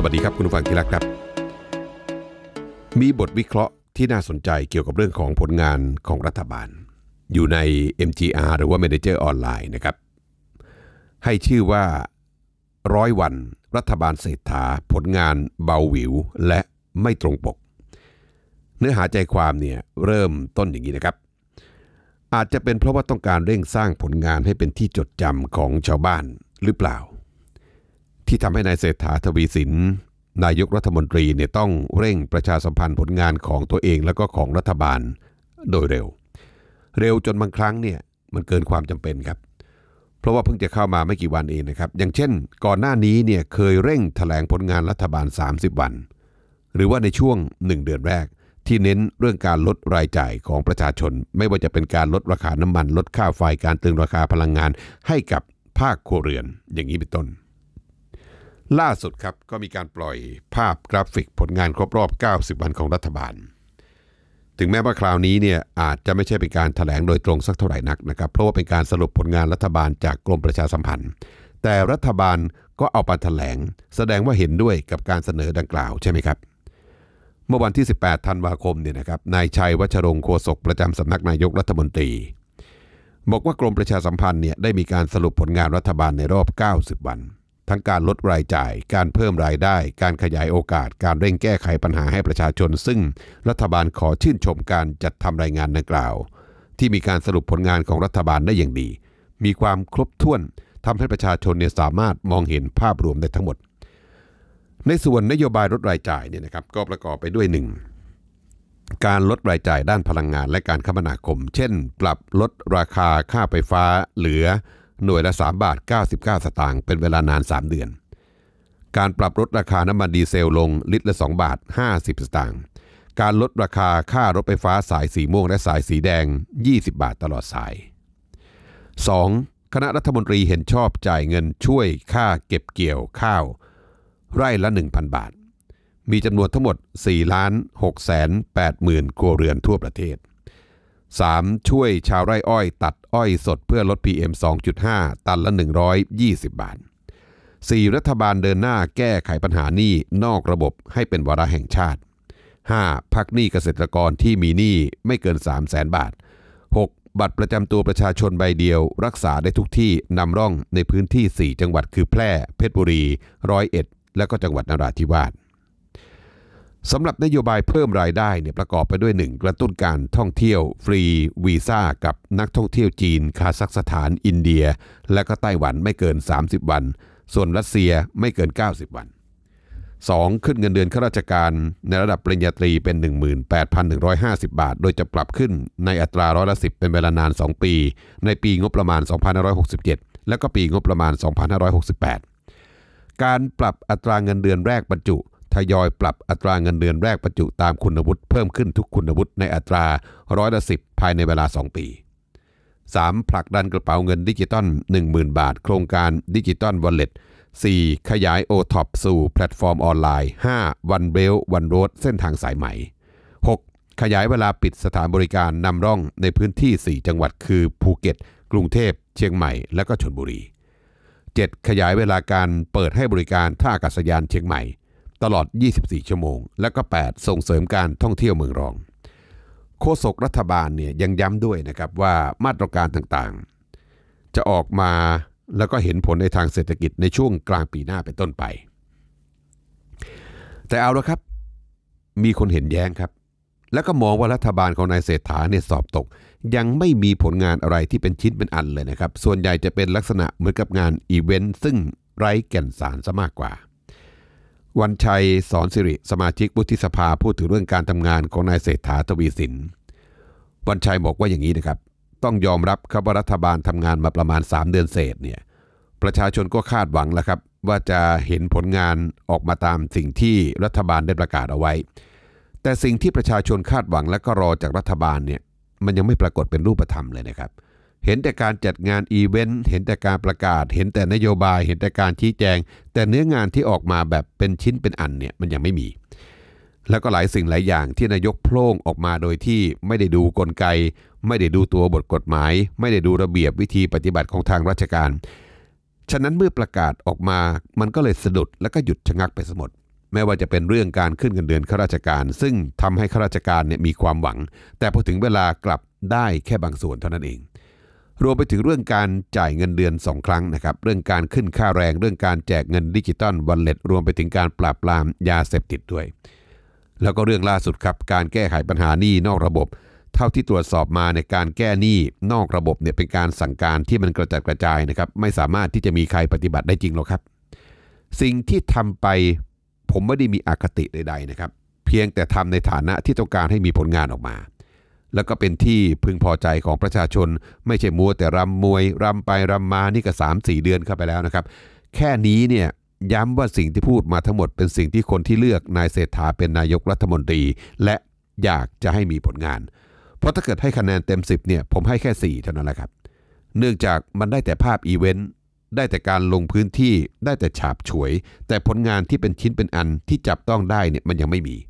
วัสดีครับคุณผู้ฟังที่รักครับมีบทวิเคราะห์ที่น่าสนใจเกี่ยวกับเรื่องของผลงานของรัฐบาลอยู่ใน MGR หรือว่า Manager ออนไลน์นะครับให้ชื่อว่า100 วันรัฐบาลเศรษฐาผลงานเบาหวิวและไม่ตรงปกเนื้อหาใจความเนี่ยเริ่มต้นอย่างนี้นะครับอาจจะเป็นเพราะว่าต้องการเร่งสร้างผลงานให้เป็นที่จดจำของชาวบ้านหรือเปล่าที่ทำให้นายเศรษฐาทวีสินนายกรัฐมนตรีเนี่ยต้องเร่งประชาสัมพันธ์ผลงานของตัวเองแล้วก็ของรัฐบาลโดยเร็วจนบางครั้งเนี่ยมันเกินความจำเป็นครับเพราะว่าเพิ่งจะเข้ามาไม่กี่วันเองนะครับอย่างเช่นก่อนหน้านี้เนี่ยเคยเร่งแถลงผลงานรัฐบาล30 วันหรือว่าในช่วง1 เดือนแรกที่เน้นเรื่องการลดรายจ่ายของประชาชนไม่ว่าจะเป็นการลดราคาน้ำมันลดค่าไฟการตรึงราคาพลังงานให้กับภาคครัวเรือนอย่างนี้เป็นต้นล่าสุดครับก็มีการปล่อยภาพกราฟิกผลงานครบรอบ90 วันของรัฐบาลถึงแม้ว่าคราวนี้เนี่ยอาจจะไม่ใช่เป็นการแถลงโดยตรงสักเท่าไหร่นักนะครับเพราะว่าเป็นการสรุปผลงานรัฐบาลจากกรมประชาสัมพันธ์แต่รัฐบาลก็เอามาแถลงแสดงว่าเห็นด้วยกับการเสนอดังกล่าวใช่ไหมครับเมื่อวันที่18 ธันวาคมเนี่ยนะครับนายชัยวัชรงค์โฆษกประจำสำนักนายกรัฐมนตรีบอกว่ากรมประชาสัมพันธ์เนี่ยได้มีการสรุปผลงานรัฐบาลในรอบ90 วันทั้งการลดรายจ่ายการเพิ่มรายได้การขยายโอกาสการเร่งแก้ไขปัญหาให้ประชาชนซึ่งรัฐบาลขอชื่นชมการจัดทำรายงานดังกล่าวที่มีการสรุปผลงานของรัฐบาลได้อย่างดีมีความครบถ้วนทำให้ประชาชนเนี่ยสามารถมองเห็นภาพรวมได้ทั้งหมดในส่วนนโยบายลดรายจ่ายเนี่ยนะครับก็ประกอบไปด้วย 1. การลดรายจ่ายด้านพลังงานและการคมนาคมเช่นปรับลดราคาค่าไฟฟ้าเหลือหน่วยละ3.99 สตางค์เป็นเวลานาน3 เดือนการปรับลดราคาน้ำมันดีเซลลงลิตรละ2.50 สตางค์การลดราคาค่ารถไฟฟ้าสายสีม่วงและสายสีแดง20 บาทตลอดสาย 2. คณะรัฐมนตรีเห็นชอบจ่ายเงินช่วยค่าเก็บเกี่ยวข้าวไร่ละ 1,000 บาทมีจำนวนทั้งหมด 4,680,000 ครัวเรือนทั่วประเทศ 3. ช่วยชาวไร่อ้อยตัดอ้อยสดเพื่อลด PM 2.5 ตันละ120 บาท 4. รัฐบาลเดินหน้าแก้ไขปัญหาหนี้นอกระบบให้เป็นวาระแห่งชาติ 5. พักหนี้เกษตรกรที่มีหนี้ไม่เกิน 300,000 บาท 6. บัตรประจำตัวประชาชนใบเดียวรักษาได้ทุกที่นำร่องในพื้นที่ 4 จังหวัดคือแพร่เพชรบุรี101และก็จังหวัดนราธิวาสสำหรับนโยบายเพิ่มรายได้เนี่ยประกอบไปด้วย 1. กระตุ้นการท่องเที่ยวฟรีวีซ่ากับนักท่องเที่ยวจีนคาซัคสถานอินเดียและก็ไต้หวันไม่เกิน30 วันส่วนรัสเซียไม่เกิน90 วัน 2. ขึ้นเงินเดือนข้าราชการในระดับปริญญาตรีเป็น 18,150 บาทโดยจะปรับขึ้นในอัตรา10%เป็นเวลานาน2 ปีในปีงบประมาณ2567และก็ปีงบประมาณ2568การปรับอัตราเงินเดือนแรกบรรจุทยอยปรับอัตราเงินเดือนแรกบรรจุตามคุณวุฒิเพิ่มขึ้นทุกคุณวุฒิในอัตรา10%ภายในเวลา2 ปี 3. ผลักดันกระเป๋าเงินดิจิตอล 10,000 บาทโครงการดิจิตอลวอลเล็ต 4. ขยาย OTOP สู่แพลตฟอร์มออนไลน์ 5. วันเบลวันโรดเส้นทางสายไหม 6. ขยายเวลาปิดสถานบริการนำร่องในพื้นที่ 4 จังหวัดคือภูเก็ตกรุงเทพเชียงใหม่และก็ชลบุรี 7. ขยายเวลาการเปิดให้บริการท่าอากาศยานเชียงใหม่ตลอด24 ชั่วโมงและก็ 8. ส่งเสริมการท่องเที่ยวเมืองรองโฆษกรัฐบาลเนี่ยยังย้ำด้วยนะครับว่ามาตรการต่างๆจะออกมาแล้วก็เห็นผลในทางเศรษฐกิจในช่วงกลางปีหน้าเป็นต้นไปแต่เอาละครับมีคนเห็นแย้งครับแล้วก็มองว่ารัฐบาลของนายเศรษฐาเนี่ยสอบตกยังไม่มีผลงานอะไรที่เป็นชิ้นเป็นอันเลยนะครับส่วนใหญ่จะเป็นลักษณะเหมือนกับงานอีเวนต์ซึ่งไร้แก่นสารซะมากกว่าวันชัยสอนสิริสมาชิกวุฒิสภาพูดถึงเรื่องการทำงานของนายเศรษฐาทวีสินวันชัยบอกว่าอย่างนี้นะครับต้องยอมรับครับว่ารัฐบาลทำงานมาประมาณ3 เดือนเศษเนี่ยประชาชนก็คาดหวังแล้วครับว่าจะเห็นผลงานออกมาตามสิ่งที่รัฐบาลได้ประกาศเอาไว้แต่สิ่งที่ประชาชนคาดหวังและก็รอจากรัฐบาลเนี่ยมันยังไม่ปรากฏเป็นรูปธรรมเลยนะครับเห็นแต่การจัดงานอีเวนต์เห็นแต่การประกาศเห็นแต่นโยบายเห็นแต่การชี้แจงแต่เนื้องานที่ออกมาแบบเป็นชิ้นเป็นอันเนี่ยมันยังไม่มีแล้วก็หลายสิ่งหลายอย่างที่นายกโพล่งออกมาโดยที่ไม่ได้ดูกลไกไม่ได้ดูตัวบทกฎหมายไม่ได้ดูระเบียบวิธีปฏิบัติของทางราชการฉะนั้นเมื่อประกาศออกมามันก็เลยสะดุดแล้วก็หยุดชะงักไปสมดไม่ว่าจะเป็นเรื่องการขึ้นเงินเดือนข้าราชการซึ่งทำให้ข้าราชการเนี่ยมีความหวังแต่พอถึงเวลากลับได้แค่บางส่วนเท่านั้นเองรวมไปถึงเรื่องการจ่ายเงินเดือน2 ครั้งนะครับเรื่องการขึ้นค่าแรงเรื่องการแจกเงินดิจิตอลวอลเล็ตรวมไปถึงการปราบปรามยาเสพติดด้วยแล้วก็เรื่องล่าสุดครับการแก้ไขปัญหาหนี้นอกระบบเท่าที่ตรวจสอบมาในการแก้หนี้นอกระบบเนี่ยเป็นการสั่งการที่มันกระจัดกระจายนะครับไม่สามารถที่จะมีใครปฏิบัติได้จริงหรอกครับสิ่งที่ทำไปผมไม่ได้มีอคติใดๆนะครับเพียงแต่ทำในฐานะที่ต้องการให้มีผลงานออกมาแล้วก็เป็นที่พึงพอใจของประชาชนไม่ใช่มัวแต่รำมวยรำไปรำมานี่ก็ 3-4 เดือนเข้าไปแล้วนะครับแค่นี้เนี่ยย้ำว่าสิ่งที่พูดมาทั้งหมดเป็นสิ่งที่คนที่เลือกนายเศรษฐาเป็นนายกรัฐมนตรีและอยากจะให้มีผลงานเพราะถ้าเกิดให้คะแนนเต็ม10เนี่ยผมให้แค่4เท่านั้นแหละครับเนื่องจากมันได้แต่ภาพอีเวนต์ได้แต่การลงพื้นที่ได้แต่ฉาบฉวยแต่ผลงานที่เป็นชิ้นเป็นอันที่จับต้องได้เนี่ยมันยังไม่มี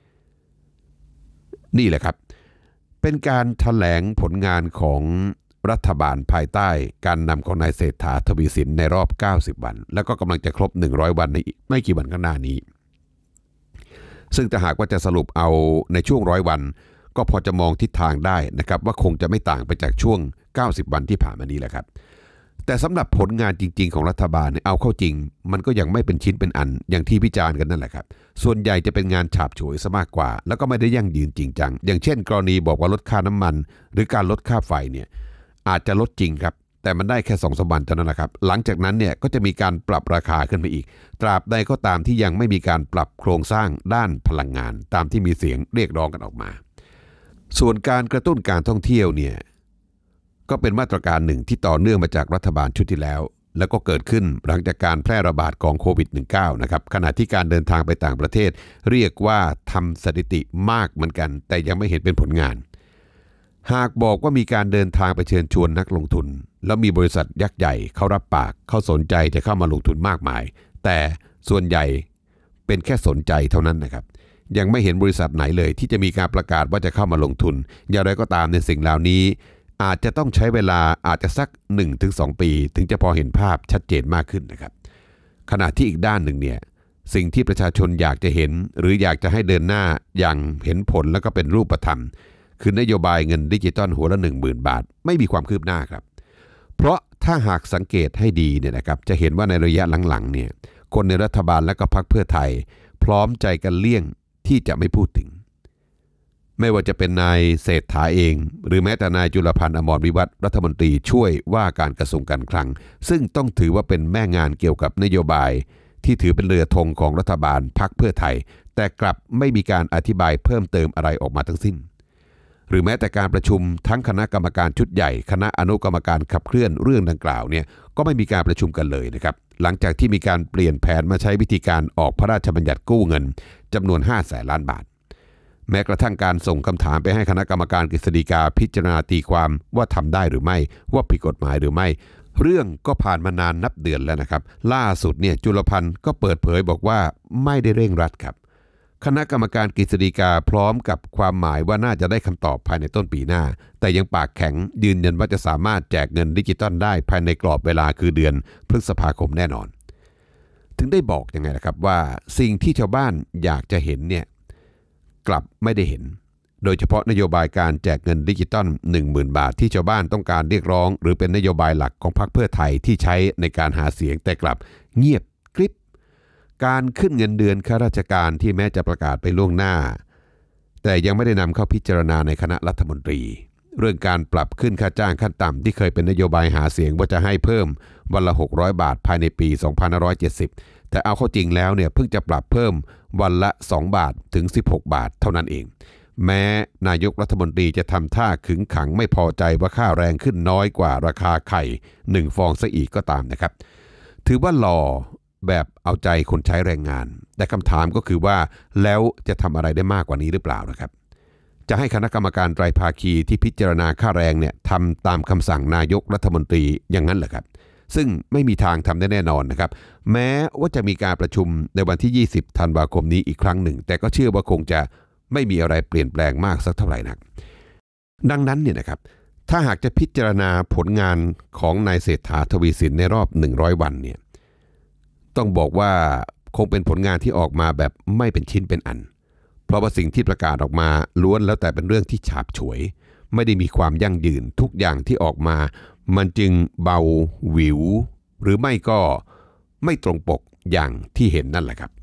นี่แหละครับเป็นการแถลงผลงานของรัฐบาลภายใต้การนำของนายเศรษฐาทวีสินในรอบ90 วันแล้วก็กำลังจะครบ100 วันในอีกไม่กี่วันข้างหน้านี้ซึ่งถ้าหากว่าจะสรุปเอาในช่วง100 วันก็พอจะมองทิศทางได้นะครับว่าคงจะไม่ต่างไปจากช่วง90 วันที่ผ่านมานี้แหละครับแต่สำหรับผลงานจริงๆของรัฐบาลเนี่ยเอาเข้าจริงมันก็ยังไม่เป็นชิ้นเป็นอันอย่างที่วิจารณ์กันนั่นแหละครับส่วนใหญ่จะเป็นงานฉาบฉวยซะมากกว่าแล้วก็ไม่ได้ยั่งยืนจริงจังอย่างเช่นกรณีบอกว่าลดค่าน้ำมันหรือการลดค่าไฟเนี่ยอาจจะลดจริงครับแต่มันได้แค่2-3 วันเท่านั้นแหละครับหลังจากนั้นเนี่ยก็จะมีการปรับราคาขึ้นไปอีกตราบใดก็ตามที่ยังไม่มีการปรับโครงสร้างด้านพลังงานตามที่มีเสียงเรียกร้องกันออกมาส่วนการกระตุ้นการท่องเที่ยวเนี่ยก็เป็นมาตรการหนึ่งที่ต่อเนื่องมาจากรัฐบาลชุดที่แล้วก็เกิดขึ้นหลังจากการแพร่ระบาดของโควิด -19 นะครับขณะที่การเดินทางไปต่างประเทศเรียกว่าทำสถิติมากเหมือนกันแต่ยังไม่เห็นเป็นผลงานหากบอกว่ามีการเดินทางไปเชิญชวนนักลงทุนแล้วมีบริษัทยักษ์ใหญ่เขารับปากเขาสนใจจะเข้ามาลงทุนมากมายแต่ส่วนใหญ่เป็นแค่สนใจเท่านั้นนะครับยังไม่เห็นบริษัทไหนเลยที่จะมีการประกาศว่าจะเข้ามาลงทุนอย่างไรก็ตามในสิ่งเหล่านี้อาจจะต้องใช้เวลาอาจจะสัก 1-2 ปีถึงจะพอเห็นภาพชัดเจนมากขึ้นนะครับขณะที่อีกด้านหนึ่งเนี่ยสิ่งที่ประชาชนอยากจะเห็นหรืออยากจะให้เดินหน้าอย่างเห็นผลแล้วก็เป็นรูปธรรมคือนโยบายเงินดิจิตอลหัวละ 10,000 บาทไม่มีความคืบหน้าครับเพราะถ้าหากสังเกตให้ดีเนี่ยนะครับจะเห็นว่าในระยะหลังๆเนี่ยคนในรัฐบาลและก็พรรคเพื่อไทยพร้อมใจกันเลี่ยงที่จะไม่พูดถึงไม่ว่าจะเป็นนายเศรษฐาเองหรือแม้แต่นายจุลพันธ์อมรวิวัฒน์รัฐมนตรีช่วยว่าการกระทรวงการคลังซึ่งต้องถือว่าเป็นแม่งานเกี่ยวกับนโยบายที่ถือเป็นเรือธงของรัฐบาลพรรคเพื่อไทยแต่กลับไม่มีการอธิบายเพิ่มเติมอะไรออกมาทั้งสิ้นหรือแม้แต่การประชุมทั้งคณะกรรมการชุดใหญ่คณะอนุกรรมการขับเคลื่อนเรื่องดังกล่าวเนี่ยก็ไม่มีการประชุมกันเลยนะครับหลังจากที่มีการเปลี่ยนแผนมาใช้วิธีการออกพระราชบัญญัติกู้เงินจำนวน 500,000 ล้านบาทแม้กระทั่งการส่งคำถามไปให้คณะกรรมการกฤษฎีกาพิจารณาตีความว่าทำได้หรือไม่ว่าผิดกฎหมายหรือไม่เรื่องก็ผ่านมานานนับเดือนแล้วนะครับล่าสุดเนี่ยจุลพันธ์ก็เปิดเผยบอกว่าไม่ได้เร่งรัดครับคณะกรรมการกฤษฎีกาพร้อมกับความหมายว่าน่าจะได้คำตอบภายในต้นปีหน้าแต่ยังปากแข็งยืนยันว่าจะสามารถแจกเงินดิจิตอลได้ภายในกรอบเวลาคือเดือนพฤษภาคมแน่นอนถึงได้บอกยังไงนะครับว่าสิ่งที่ชาวบ้านอยากจะเห็นเนี่ยกลับไม่ได้เห็นโดยเฉพาะนโยบายการแจกเงินดิจิตอล 10,000 บาทที่ชาวบ้านต้องการเรียกร้องหรือเป็นนโยบายหลักของพรรคเพื่อไทยที่ใช้ในการหาเสียงแต่กลับเงียบกริบการขึ้นเงินเดือนข้าราชการที่แม้จะประกาศไปล่วงหน้าแต่ยังไม่ได้นำเข้าพิจารณาในคณะรัฐมนตรีเรื่องการปรับขึ้นค่าจ้างขั้นต่ำที่เคยเป็นนโยบายหาเสียงว่าจะให้เพิ่มวันละ600 บาทภายในปี 2570แต่เอาเข้าจริงแล้วเนี่ยเพิ่งจะปรับเพิ่มวันละ2 บาทถึง16 บาทเท่านั้นเองแม้นายกรัฐมนตรีจะทำท่าขึงขังไม่พอใจว่าค่าแรงขึ้นน้อยกว่าราคาไข่1 ฟองซะอีกก็ตามนะครับถือว่าหล่อแบบเอาใจคนใช้แรงงานแต่คำถามก็คือว่าแล้วจะทำอะไรได้มากกว่านี้หรือเปล่านะครับจะให้คณะกรรมการไตรภาคีที่พิจารณาค่าแรงเนี่ยทำตามคำสั่งนายกรัฐมนตรีอย่างนั้นเหรอครับซึ่งไม่มีทางทำได้แน่นอนนะครับแม้ว่าจะมีการประชุมในวันที่20 ธันวาคมนี้อีกครั้งหนึ่งแต่ก็เชื่อว่าคงจะไม่มีอะไรเปลี่ยนแปลงมากสักเท่าไหร่นักดังนั้นเนี่ยนะครับถ้าหากจะพิจารณาผลงานของนายเศรษฐาทวีสินในรอบ100 วันเนี่ยต้องบอกว่าคงเป็นผลงานที่ออกมาแบบไม่เป็นชิ้นเป็นอันเพราะว่าสิ่งที่ประกาศออกมาล้วนแล้วแต่เป็นเรื่องที่ฉาบฉวยไม่ได้มีความยั่งยืนทุกอย่างที่ออกมามันจึงเบาหวิวหรือไม่ก็ไม่ตรงปกอย่างที่เห็นนั่นแหละครับ